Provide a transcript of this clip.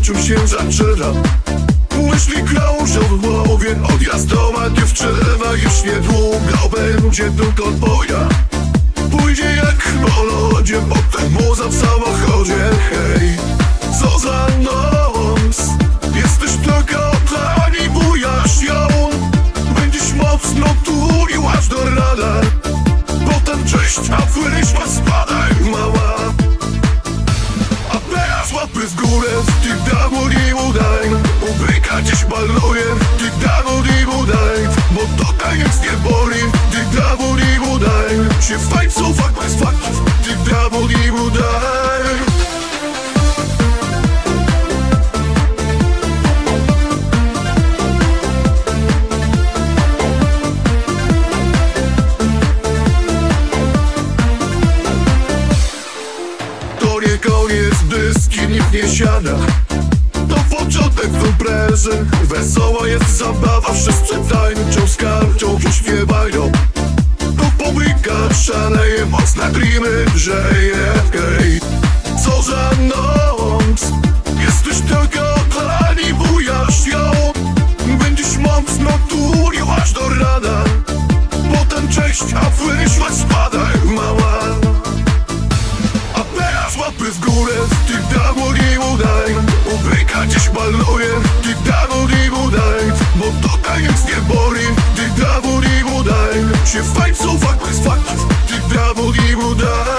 czym się zaczyna. Myśli krążą w głowie, odjazdowa dziewczyna. Już niedługo będzie tylko twoja. Pójdzie jak po lodzie, potem muza w samochodzie. Hej, co za noc, jesteś tylko dla niej, bujasz ją. Będziesz mocno tulił aż do rana. Potem cześć, a wyryśma spadaj mała. A teraz łapy w górę, ty dało nie udaj. Ubryka gdzieś baluje, ty dało nie udaj. Bo tutaj nic nie boli, ty dało nie udaj. Się fajcą fakt bez faktów, ty dało nie udaj. To nie koniec dyski, nikt nie siada. To początek imprezy, wesoła jest zabawa. Wszyscy tańczą, skarczą, śpiewają. To publika szaleje, mocne dreamy grzeje. Hej, co za noc, jesteś tylko dla niej, bujasz ją. Będziesz mocno tulił aż do rana. Potem cześć, a wyszła spadaj mała. A teraz łapy w górę, ty dało nie udaj. Ubryka gdzieś baluje, ty dało nie udaj. Bo tutaj nic nie boli, ty dało nie udaj. Się fajcą fakt bez faktów, ty dało nie udaj.